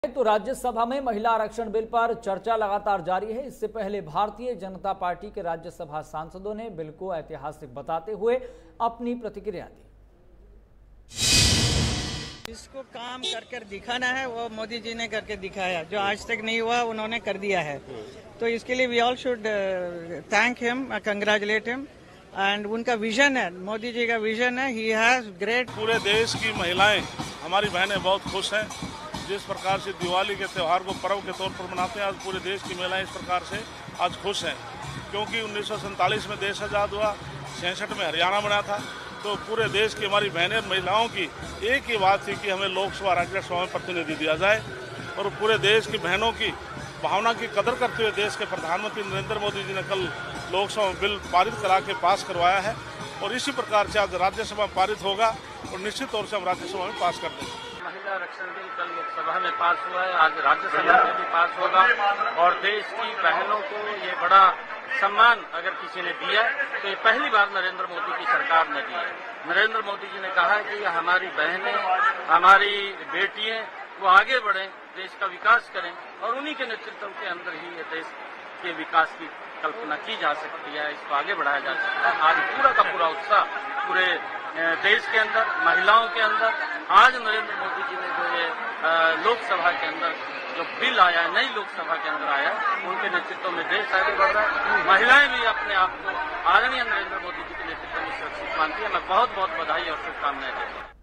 तो राज्यसभा में महिला आरक्षण बिल पर चर्चा लगातार जारी है। इससे पहले भारतीय जनता पार्टी के राज्यसभा सांसदों ने बिल को ऐतिहासिक बताते हुए अपनी प्रतिक्रिया दी। जिसको काम कर दिखाना है वो मोदी जी ने करके दिखाया, जो आज तक नहीं हुआ उन्होंने कर दिया है। तो इसके लिए we all should thank him, congratulate him. And उनका विजन है, मोदी जी का विजन है, ही हैज ग्रेट। पूरे देश की महिलाएं, हमारी बहनें बहुत खुश हैं। जिस प्रकार से दिवाली के त्यौहार को पर्व के तौर पर मनाते हैं, आज पूरे देश की महिलाएं इस प्रकार से आज खुश हैं, क्योंकि 1947 में देश आज़ाद हुआ, 66 में हरियाणा बना था। तो पूरे देश की हमारी बहनें और महिलाओं की एक ही बात थी कि हमें लोकसभा राज्यसभा में प्रतिनिधि दिया जाए। और पूरे देश की बहनों की भावना की कदर करते हुए देश के प्रधानमंत्री नरेंद्र मोदी जी ने कल लोकसभा में बिल पारित करा के पास करवाया है। और इसी प्रकार से आज राज्यसभा में पारित होगा और निश्चित तौर से हम राज्यसभा में पास कर देंगे। महिला आरक्षण बिल कल लोकसभा में पास हुआ है, आज राज्यसभा में भी पास होगा। और देश की बहनों को ये बड़ा सम्मान अगर किसी ने दिया तो ये पहली बार नरेंद्र मोदी की सरकार ने दी है। नरेंद्र मोदी जी ने कहा है कि हमारी बहनें, हमारी बेटियां वो आगे बढ़ें, देश का विकास करें, और उन्हीं के नेतृत्व के अंदर ही ये देश के विकास की कल्पना की जा सकती है, इसको आगे बढ़ाया जा सकता है। आज पूरा का पूरा उत्साह पूरे देश के अंदर, महिलाओं के अंदर, आज नरेंद्र मोदी जी ने जो ये लोकसभा के अंदर जो बिल आया है, नई लोकसभा के अंदर आया, उनके नेतृत्व में देश आगे बढ़ रहा है। महिलाएं भी अपने आप को आदरणीय नरेंद्र मोदी जी के नेतृत्व में सुरक्षित मानती है। मैं बहुत बहुत बधाई और शुभकामनाएं देता हूँ।